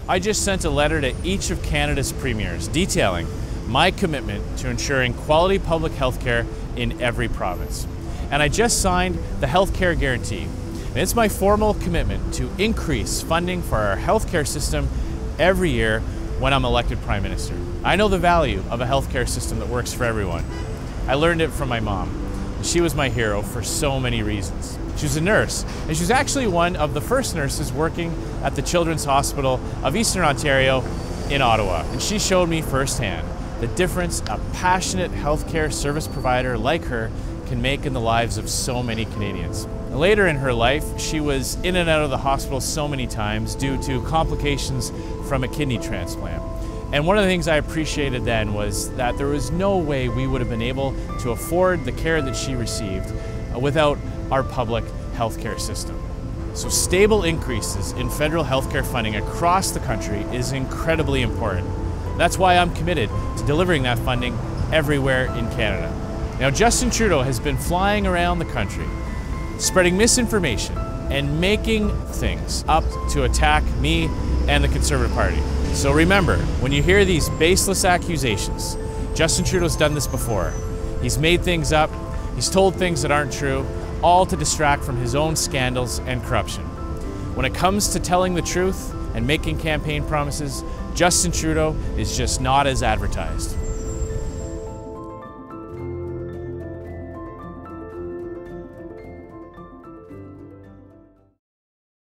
I just sent a letter to each of Canada's premiers detailing my commitment to ensuring quality public health care in every province. And I just signed the healthcare guarantee. And it's my formal commitment to increase funding for our healthcare system every year when I'm elected Prime Minister. I know the value of a healthcare system that works for everyone. I learned it from my mom. She was my hero for so many reasons. She was a nurse, and she was actually one of the first nurses working at the Children's Hospital of Eastern Ontario in Ottawa. And she showed me firsthand the difference a passionate healthcare service provider like her can make in the lives of so many Canadians. Later in her life, she was in and out of the hospital so many times due to complications from a kidney transplant. And one of the things I appreciated then was that there was no way we would have been able to afford the care that she received without our public healthcare system. So stable increases in federal healthcare funding across the country is incredibly important. That's why I'm committed to delivering that funding everywhere in Canada. Now, Justin Trudeau has been flying around the country, spreading misinformation and making things up to attack me and the Conservative Party. So remember, when you hear these baseless accusations, Justin Trudeau's done this before. He's made things up, he's told things that aren't true, all to distract from his own scandals and corruption. When it comes to telling the truth and making campaign promises, Justin Trudeau is just not as advertised.